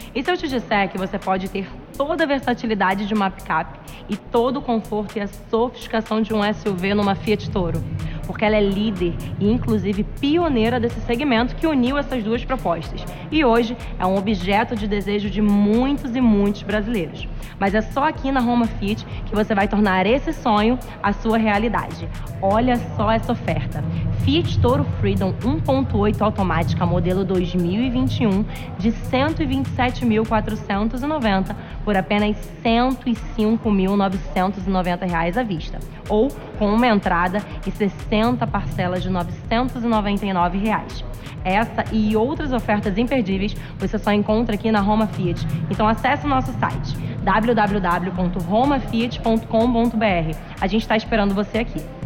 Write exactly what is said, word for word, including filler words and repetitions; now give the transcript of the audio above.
E se eu te disser que você pode ter toda a versatilidade de uma picape e todo o conforto e a sofisticação de um S U V numa Fiat Toro? Porque ela é líder e, inclusive, pioneira desse segmento que uniu essas duas propostas. E hoje é um objeto de desejo de muitos e muitos brasileiros. Mas é só aqui na Roma Fiat que você vai tornar esse sonho a sua realidade. Olha só essa oferta. Fiat Toro Freedom um ponto oito automática modelo dois mil e vinte e um de cento e vinte e sete mil quatrocentos e noventa por apenas cento e cinco mil novecentos e noventa reais à vista, ou com uma entrada e sessenta parcelas de novecentos e noventa e nove reais. Essa e outras ofertas imperdíveis você só encontra aqui na Roma Fiat. Então acesse o nosso site w w w ponto roma fiat ponto com ponto b r. A gente está esperando você aqui.